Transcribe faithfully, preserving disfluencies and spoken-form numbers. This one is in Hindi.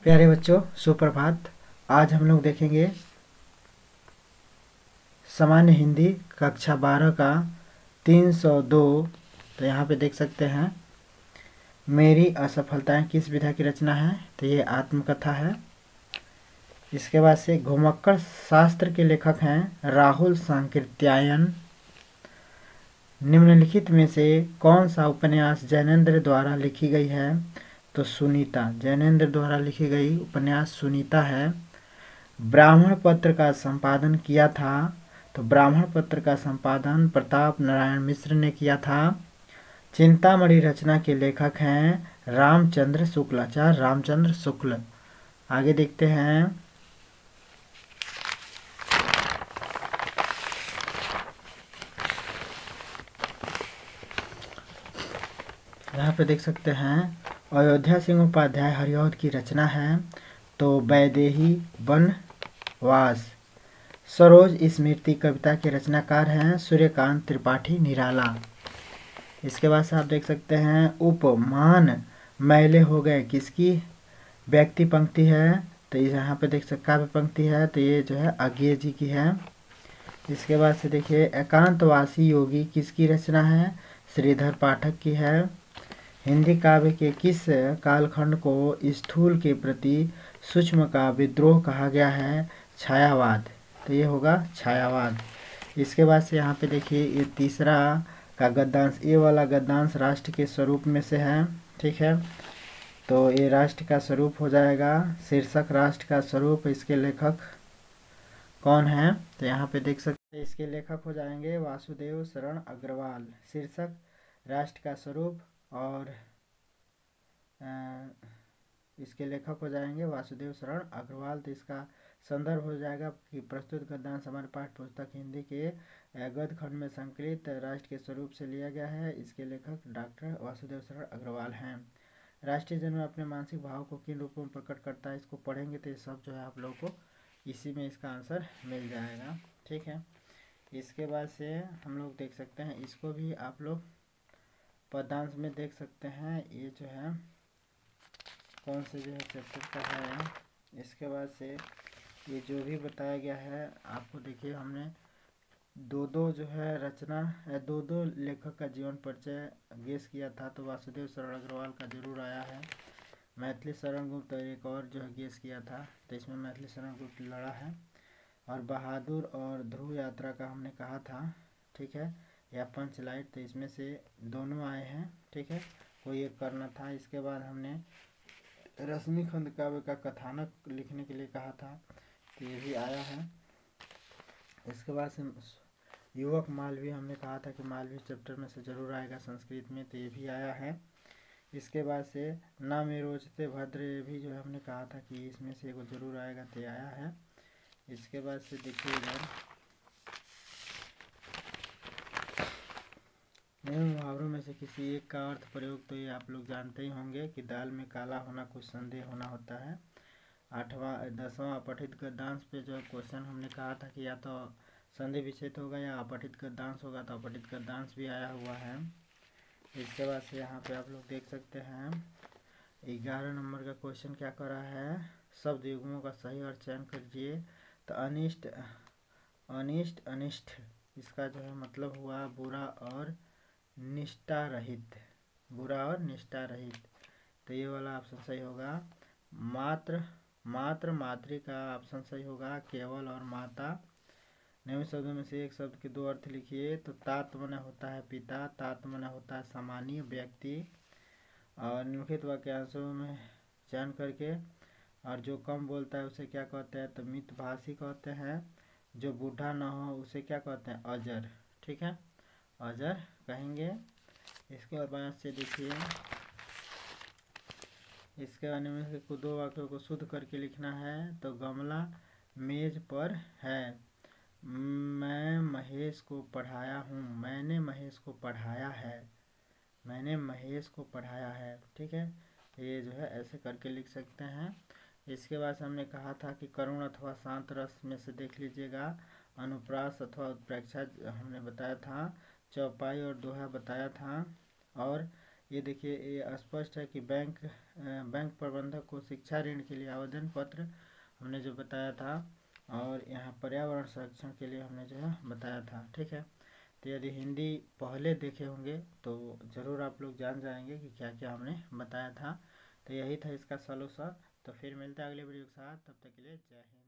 प्यारे बच्चों, सुप्रभात। आज हम लोग देखेंगे सामान्य हिंदी कक्षा बारह का तीन सौ दो। तो यहाँ पे देख सकते हैं, मेरी असफलताएं किस विधा की रचना है। तो ये आत्मकथा है। इसके बाद से घुमक्कड़ शास्त्र के लेखक हैं राहुल सांकृत्यायन। निम्नलिखित में से कौन सा उपन्यास जैनेन्द्र द्वारा लिखी गई है। तो सुनीता, जैनेन्द्र द्वारा लिखी गई उपन्यास सुनीता है। ब्राह्मण पत्र का संपादन किया था। तो ब्राह्मण पत्र का संपादन प्रताप नारायण मिश्र ने किया था। चिंतामणि रचना के लेखक हैं रामचंद्र शुक्ल, आचार्य रामचंद्र शुक्ल। आगे देखते हैं, यहाँ पे देख सकते हैं अयोध्या सिंह उपाध्याय हरिऔध की रचना है। तो वैदेही वनवास। सरोज स्मृति कविता के रचनाकार हैं सूर्यकांत त्रिपाठी निराला। इसके बाद से आप देख सकते हैं उपमान मैले हो गए किसकी व्यक्ति पंक्ति है। तो यहाँ पे देख सकते काव्य पंक्ति है। तो ये जो है अज्ञे जी की है। इसके बाद से देखिए एकांतवासी योगी किसकी रचना है, श्रीधर पाठक की है। हिंदी काव्य के किस कालखंड को स्थूल के प्रति सूक्ष्म का विद्रोह कहा गया है, छायावाद। तो ये होगा छायावाद। इसके बाद से यहाँ पे देखिए ये तीसरा का गद्यांश, ये वाला गद्यांश राष्ट्र के स्वरूप में से है। ठीक है, तो ये राष्ट्र का स्वरूप हो जाएगा। शीर्षक राष्ट्र का स्वरूप, इसके लेखक कौन है। तो यहाँ पे देख सकते हैं इसके लेखक हो जाएंगे वासुदेव शरण अग्रवाल। शीर्षक राष्ट्र का स्वरूप और आ, इसके लेखक हो जाएंगे वासुदेव शरण अग्रवाल। तो इसका संदर्भ हो जाएगा कि प्रस्तुत गद्यांश हमारे पाठ्य पुस्तक हिंदी के गद्य खंड में संकलित राष्ट्र के स्वरूप से लिया गया है। इसके लेखक डॉक्टर वासुदेव शरण अग्रवाल हैं। राष्ट्रीय जन्म अपने मानसिक भाव को किन रूपों में प्रकट करता है, इसको पढ़ेंगे तो ये सब जो है आप लोगों को इसी में इसका आंसर मिल जाएगा। ठीक है, इसके बाद से हम लोग देख सकते हैं, इसको भी आप लोग पदांश में देख सकते हैं। ये जो है कौन से जो है चैप्टर का है। इसके बाद से ये जो भी बताया गया है आपको, देखिए हमने दो दो जो है रचना दो दो लेखक का जीवन परिचय गेस किया था। तो वासुदेव शरण अग्रवाल का जरूर आया है। मैथिली शरण गुप्त एक और जो है गेस किया था, तो इसमें मैथिली शरण गुप्त लड़ा है। और बहादुर और ध्रुव यात्रा का हमने कहा था। ठीक है, या पंचलाइट, तो इसमें से दोनों आए हैं। ठीक है, कोई एक करना था। इसके बाद हमने रश्मिखंड काव्य का कथानक लिखने के लिए कहा था, तो ये भी आया है। इसके बाद से युवक मालवीय हमने कहा था कि मालवीय चैप्टर में से जरूर आएगा संस्कृत में, तो ये भी आया है। इसके बाद से ना में रोचते भद्र, ये भी जो है हमने कहा था कि इसमें से एगो जरूर आएगा, तो ये आया है। इसके बाद से देखिए इधर निम्न मुहावरों में से किसी एक का अर्थ प्रयोग, तो ये आप लोग जानते ही होंगे कि दाल में काला होना कुछ संदेह होना होता है। आठवां दसवां अपठित गद्यांश पे जो क्वेश्चन हमने कहा था कि या तो संधि विच्छेद होगा या अपठित गद्यांश होगा, तो अपठित गद्यांश भी आया हुआ है। इसके बाद से यहाँ पे आप लोग देख सकते हैं ग्यारह नंबर का क्वेश्चन क्या कर रहा है, शब्द युग्मों का सही और चयन कीजिए। तो अनिष्ट अनिष्ट अनिष्ट इसका जो है मतलब हुआ बुरा और निष्ठा रहित, बुरा और निष्ठा रहित। तो ये वाला ऑप्शन सही होगा। मात्र मात्र मातृ का ऑप्शन सही होगा। केवल और माता। निम्न शब्दों में से एक शब्द के दो अर्थ लिखिए। तो तात मने होता है पिता, तात मने होता है सामान्य व्यक्ति। और निम्नलिखित वाक्यांशों में चयन करके, और जो कम बोलता है उसे क्या कहते हैं, तो मितभाषी कहते हैं। जो बूढ़ा ना हो उसे क्या कहते हैं, अजर। ठीक है, अजर कहेंगे। इसके बाद से देखिए, इसके बाद में से दो वाक्यों को शुद्ध करके लिखना है। तो गमला मेज पर है। मैं महेश को पढ़ाया हूँ, मैंने महेश को पढ़ाया है, मैंने महेश को पढ़ाया है। ठीक है, ये जो है ऐसे करके लिख सकते हैं। इसके बाद हमने कहा था कि करुण अथवा शांत रस में से देख लीजिएगा। अनुप्रास अथवा उत्प्रेक्षा हमने बताया था। चौपाई और दोहा बताया था। और ये देखिए, ये स्पष्ट है कि बैंक बैंक प्रबंधक को शिक्षा ऋण के लिए आवेदन पत्र हमने जो बताया था, और यहाँ पर्यावरण संरक्षण के लिए हमने जो है बताया था। ठीक है, तो यदि हिंदी पहले देखे होंगे तो ज़रूर आप लोग जान जाएंगे कि क्या क्या हमने बताया था। तो यही था इसका सलूशन। तो फिर मिलते हैं अगले वीडियो के साथ, तब तक के लिए जय हिंद।